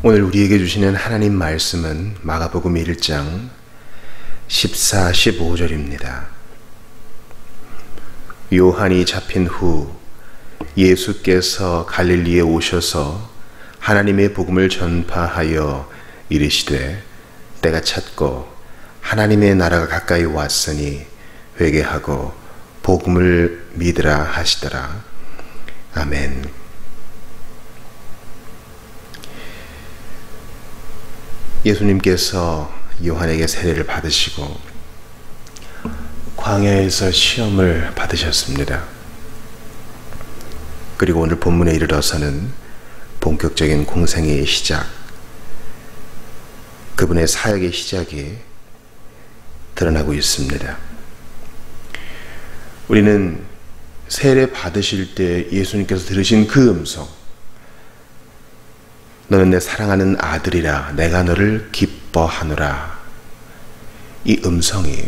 오늘 우리에게 주시는 하나님 말씀은 마가복음 1장 14, 15절입니다. 요한이 잡힌 후 예수께서 갈릴리에 오셔서 하나님의 복음을 전파하여 이르시되 때가 찼고 하나님의 나라가 가까이 왔으니 회개하고 복음을 믿으라 하시더라. 아멘. 예수님께서 요한에게 세례를 받으시고 광야에서 시험을 받으셨습니다. 그리고 오늘 본문에 이르러서는 본격적인 공생애의 시작, 그분의 사역의 시작이 드러나고 있습니다. 우리는 세례 받으실 때 예수님께서 들으신 그 음성, 너는 내 사랑하는 아들이라 내가 너를 기뻐하노라, 이 음성이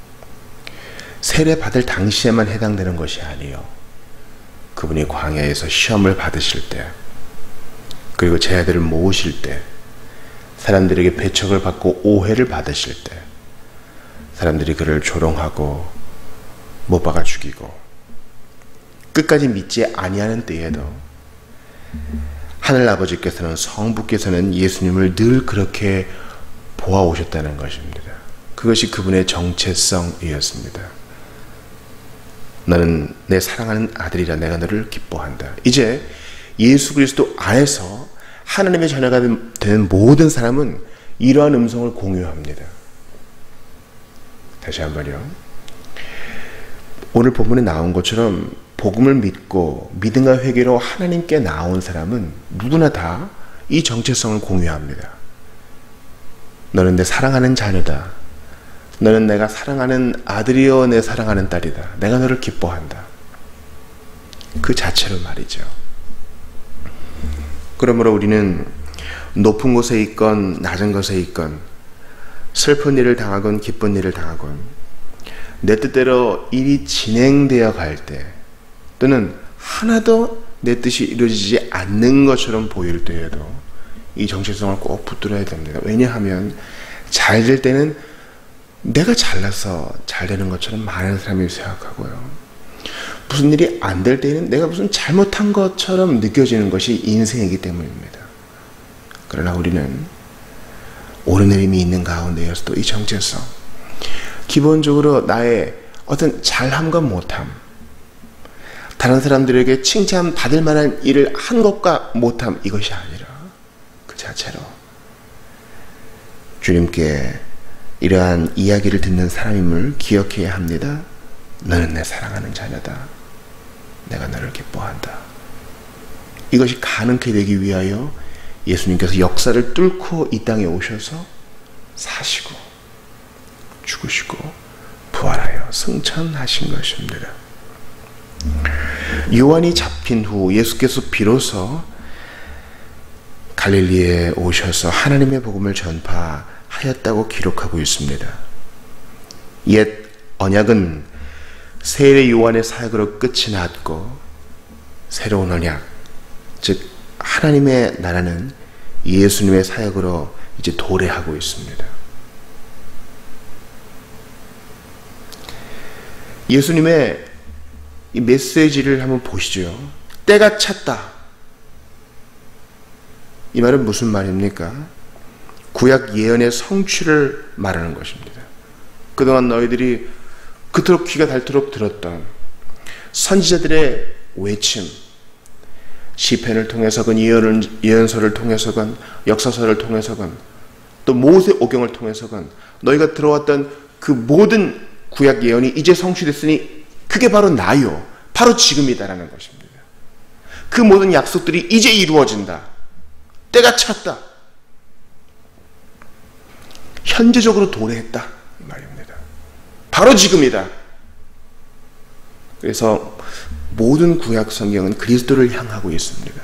세례 받을 당시에만 해당되는 것이 아니에요. 그분이 광야에서 시험을 받으실 때, 그리고 제 아들을 모으실 때, 사람들에게 배척을 받고 오해를 받으실 때, 사람들이 그를 조롱하고 못 박아 죽이고 끝까지 믿지 아니하는 때에도 하늘아버지께서는, 성부께서는 예수님을 늘 그렇게 보아오셨다는 것입니다. 그것이 그분의 정체성이었습니다. 너는 내 사랑하는 아들이라 내가 너를 기뻐한다. 이제 예수 그리스도 안에서 하나님의 자녀가 되는 모든 사람은 이러한 음성을 공유합니다. 다시 한번요. 오늘 본문에 나온 것처럼 복음을 믿고 믿음과 회개로 하나님께 나온 사람은 누구나 다 이 정체성을 공유합니다. 너는 내 사랑하는 자녀다. 너는 내가 사랑하는 아들이여 내 사랑하는 딸이다. 내가 너를 기뻐한다. 그 자체로 말이죠. 그러므로 우리는 높은 곳에 있건 낮은 곳에 있건, 슬픈 일을 당하건 기쁜 일을 당하건, 내 뜻대로 일이 진행되어 갈 때, 또는 하나도 내 뜻이 이루어지지 않는 것처럼 보일 때에도 이 정체성을 꼭 붙들어야 됩니다. 왜냐하면 잘 될 때는 내가 잘나서 잘 되는 것처럼 많은 사람이 생각하고요, 무슨 일이 안 될 때는 내가 무슨 잘못한 것처럼 느껴지는 것이 인생이기 때문입니다. 그러나 우리는 오르내림이 있는 가운데에서도 이 정체성, 기본적으로 나의 어떤 잘함과 못함, 다른 사람들에게 칭찬받을 만한 일을 한 것과 못함, 이것이 아니라 그 자체로 주님께 이러한 이야기를 듣는 사람임을 기억해야 합니다. 너는 내 사랑하는 자녀다. 내가 너를 기뻐한다. 이것이 가능케 되기 위하여 예수님께서 역사를 뚫고 이 땅에 오셔서 사시고 죽으시고 부활하여 승천하신 것입니다. 요한이 잡힌 후 예수께서 비로소 갈릴리에 오셔서 하나님의 복음을 전파하였다고 기록하고 있습니다. 옛 언약은 세례 요한의 사역으로 끝이 났고, 새로운 언약, 즉 하나님의 나라는 예수님의 사역으로 이제 도래하고 있습니다. 예수님의 이 메시지를 한번 보시죠. 때가 찼다. 이 말은 무슨 말입니까? 구약 예언의 성취를 말하는 것입니다. 그동안 너희들이 그토록 귀가 닳도록 들었던 선지자들의 외침, 시편을 통해서건 예언서를 통해서건 역사서를 통해서건 또 모세오경을 통해서건 너희가 들어왔던 그 모든 구약 예언이 이제 성취됐으니 그게 바로 나요. 바로 지금이다라는 것입니다. 그 모든 약속들이 이제 이루어진다. 때가 찼다. 현재적으로 도래했다. 이 말입니다. 바로 지금이다. 그래서 모든 구약 성경은 그리스도를 향하고 있습니다.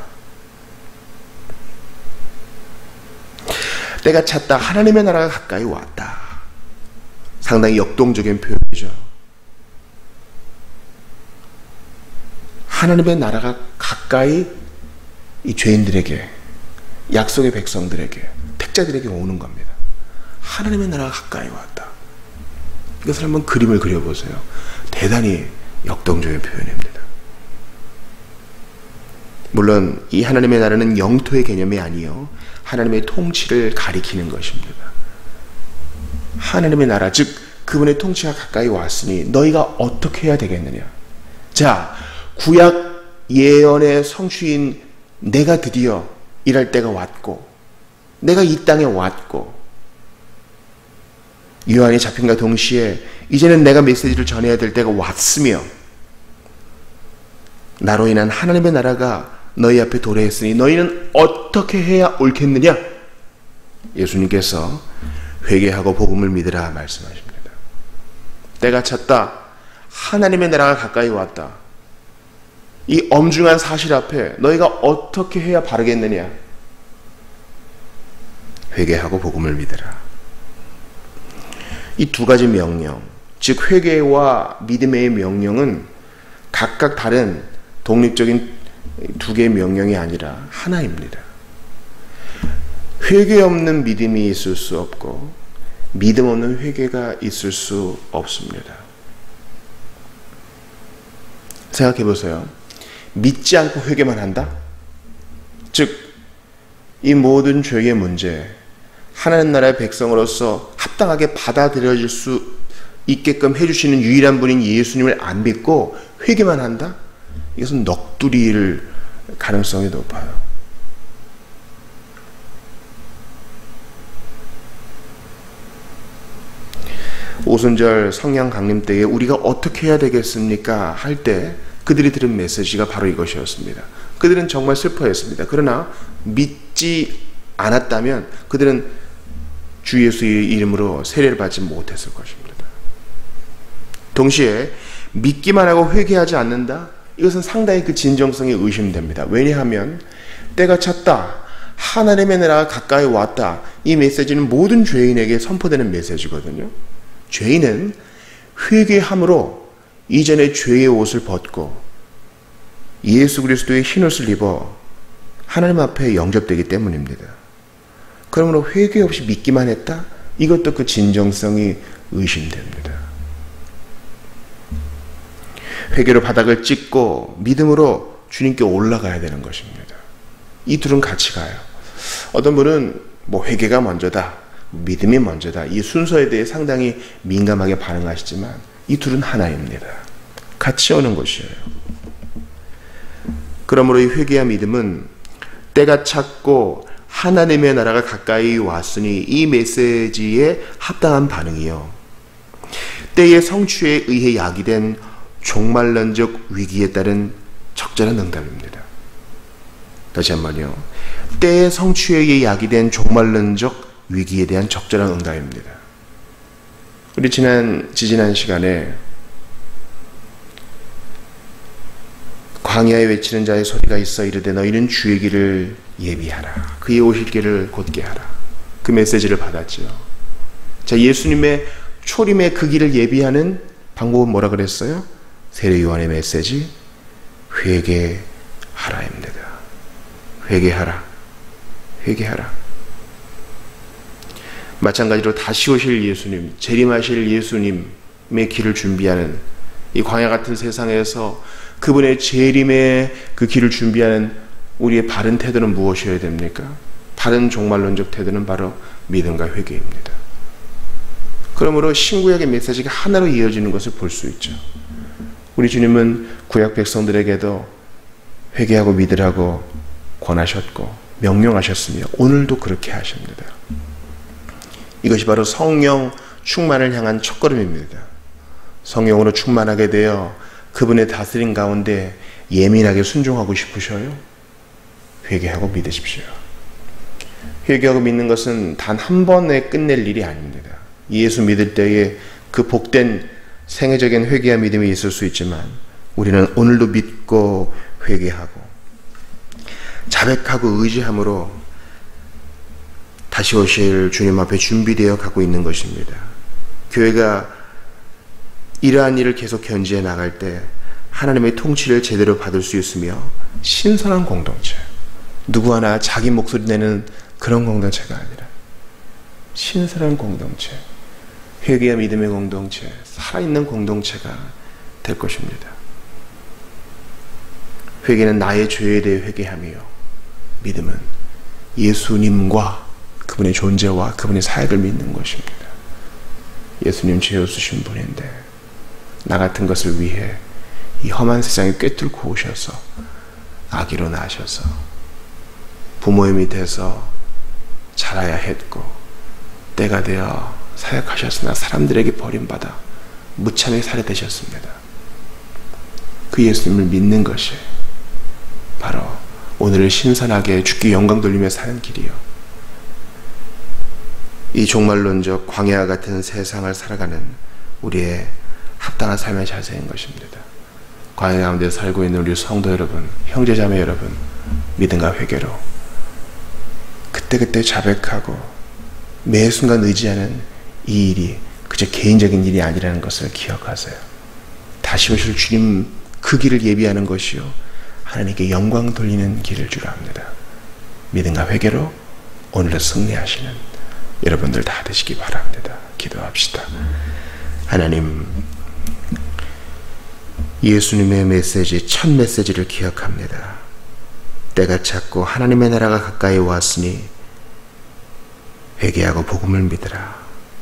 때가 찼다. 하나님의 나라가 가까이 왔다. 상당히 역동적인 표현이죠. 하나님의 나라가 가까이 이 죄인들에게, 약속의 백성들에게, 택자들에게 오는 겁니다. 하나님의 나라가 가까이 왔다. 이것을 한번 그림을 그려보세요. 대단히 역동적인 표현입니다. 물론 이 하나님의 나라는 영토의 개념이 아니요 하나님의 통치를 가리키는 것입니다. 하나님의 나라, 즉 그분의 통치가 가까이 왔으니 너희가 어떻게 해야 되겠느냐. 자, 구약 예언의 성취인 내가 드디어 일할 때가 왔고, 내가 이 땅에 왔고, 요한이 잡힌과 동시에 이제는 내가 메시지를 전해야 될 때가 왔으며, 나로 인한 하나님의 나라가 너희 앞에 도래했으니 너희는 어떻게 해야 옳겠느냐. 예수님께서 회개하고 복음을 믿으라 말씀하십니다. 때가 찼다. 하나님의 나라가 가까이 왔다. 이 엄중한 사실 앞에 너희가 어떻게 해야 바르겠느냐. 회개하고 복음을 믿으라. 이 두 가지 명령, 즉 회개와 믿음의 명령은 각각 다른 독립적인 두 개의 명령이 아니라 하나입니다. 회개 없는 믿음이 있을 수 없고 믿음 없는 회개가 있을 수 없습니다. 생각해 보세요. 믿지 않고 회개만 한다? 즉, 이 모든 죄의 문제, 하나님 나라의 백성으로서 합당하게 받아들여질 수 있게끔 해주시는 유일한 분인 예수님을 안 믿고 회개만 한다? 이것은 넋두리일 가능성이 높아요. 오순절 성령 강림 때에 우리가 어떻게 해야 되겠습니까? 할 때 그들이 들은 메시지가 바로 이것이었습니다. 그들은 정말 슬퍼했습니다. 그러나 믿지 않았다면 그들은 주 예수의 이름으로 세례를 받지 못했을 것입니다. 동시에 믿기만 하고 회개하지 않는다? 이것은 상당히 그 진정성이 의심됩니다. 왜냐하면 때가 찼다. 하나님의 나라가 가까이 왔다. 이 메시지는 모든 죄인에게 선포되는 메시지거든요. 죄인은 회개함으로 이전의 죄의 옷을 벗고 예수 그리스도의 흰옷을 입어 하나님 앞에 영접되기 때문입니다. 그러므로 회개 없이 믿기만 했다? 이것도 그 진정성이 의심됩니다. 회개로 바닥을 찍고 믿음으로 주님께 올라가야 되는 것입니다. 이 둘은 같이 가요. 어떤 분은 회개가 먼저다, 믿음이 먼저다, 이 순서에 대해 상당히 민감하게 반응하시지만 이 둘은 하나입니다. 같이 오는 것이에요. 그러므로 이 회개와 믿음은 때가 찼고 하나님의 나라가 가까이 왔으니 이 메시지에 합당한 반응이요, 때의 성취에 의해 야기된 종말론적 위기에 따른 적절한 응답입니다. 다시 한번요. 때의 성취에 의해 야기된 종말론적 위기에 대한 적절한 응답입니다. 우리 지지난 시간에 광야에 외치는 자의 소리가 있어 이르되 너희는 주의 길을 예비하라. 그의 오실 길을 곧게 하라. 그 메시지를 받았죠. 자, 예수님의 초림의 그 길을 예비하는 방법은 뭐라 그랬어요? 세례 요한의 메시지, 회개하라입니다. 회개하라. 회개하라. 마찬가지로 다시 오실 예수님, 재림하실 예수님의 길을 준비하는 이 광야 같은 세상에서 그분의 재림의 그 길을 준비하는 우리의 바른 태도는 무엇이어야 됩니까? 바른 종말론적 태도는 바로 믿음과 회개입니다. 그러므로 신구약의 메시지가 하나로 이어지는 것을 볼 수 있죠. 우리 주님은 구약 백성들에게도 회개하고 믿으라고 권하셨고 명령하셨으며 오늘도 그렇게 하십니다. 이것이 바로 성령 충만을 향한 첫걸음입니다. 성령으로 충만하게 되어 그분의 다스림 가운데 예민하게 순종하고 싶으셔요? 회개하고 믿으십시오. 회개하고 믿는 것은 단 한 번에 끝낼 일이 아닙니다. 예수 믿을 때에 그 복된 생애적인 회개와 믿음이 있을 수 있지만 우리는 오늘도 믿고 회개하고 자백하고 의지함으로 다시 오실 주님 앞에 준비되어 가고 있는 것입니다. 교회가 이러한 일을 계속 견지해 나갈 때 하나님의 통치를 제대로 받을 수 있으며 신선한 공동체, 누구 하나 자기 목소리 내는 그런 공동체가 아니라 신선한 공동체, 회개와 믿음의 공동체, 살아있는 공동체가 될 것입니다. 회개는 나의 죄에 대해 회개하며, 믿음은 예수님과 그분의 존재와 그분의 사역을 믿는 것입니다. 예수님 죄 없으신 분인데 나 같은 것을 위해 이 험한 세상에 꿰뚫고 오셔서 아기로 나셔서 부모의 밑에서 자라야 했고 때가 되어 사역하셨으나 사람들에게 버림받아 무참히 살해되셨습니다. 그 예수님을 믿는 것이 바로 오늘을 신선하게 주께 영광 돌리며 사는 길이요, 이 종말론적 광야와 같은 세상을 살아가는 우리의 합당한 삶의 자세인 것입니다. 광야 가운데 살고 있는 우리 성도 여러분, 형제자매 여러분, 믿음과 회개로 그때그때 자백하고 매 순간 의지하는 이 일이 그저 개인적인 일이 아니라는 것을 기억하세요. 다시 오실 주님 그 길을 예비하는 것이요, 하나님께 영광 돌리는 길일 줄 압니다. 믿음과 회개로 오늘을 승리하시는 여러분들 다 되시기 바랍니다. 기도합시다. 하나님, 예수님의 메시지, 첫 메시지를 기억합니다. 때가 찼고 하나님의 나라가 가까이 왔으니 회개하고 복음을 믿으라.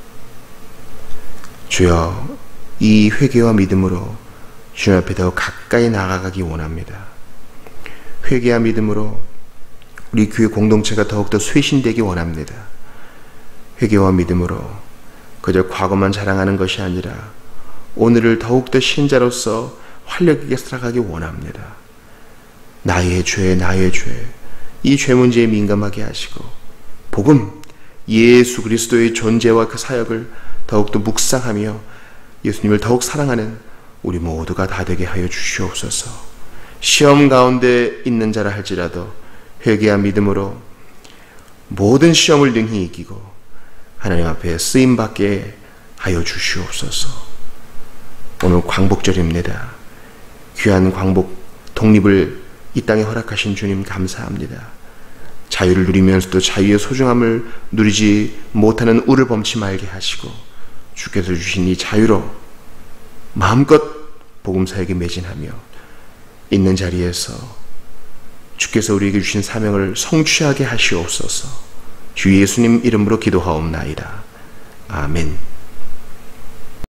주여, 이 회개와 믿음으로 주님 앞에 더 가까이 나아가기 원합니다. 회개와 믿음으로 우리 교회 공동체가 더욱더 쇄신되기 원합니다. 회개와 믿음으로 그저 과거만 자랑하는 것이 아니라 오늘을 더욱더 신자로서 활력 있게 살아가기 원합니다. 나의 죄, 이 죄 문제에 민감하게 하시고 복음, 예수 그리스도의 존재와 그 사역을 더욱더 묵상하며 예수님을 더욱 사랑하는 우리 모두가 다 되게 하여 주시옵소서. 시험 가운데 있는 자라 할지라도 회개와 믿음으로 모든 시험을 능히 이기고 하나님 앞에 쓰임받게 하여 주시옵소서. 오늘 광복절입니다. 귀한 광복 독립을 이 땅에 허락하신 주님 감사합니다. 자유를 누리면서도 자유의 소중함을 누리지 못하는 우를 범치 말게 하시고 주께서 주신 이 자유로 마음껏 복음사에게 매진하며 있는 자리에서 주께서 우리에게 주신 사명을 성취하게 하시옵소서. 주 예수님 이름으로 기도하옵나이다. 아멘.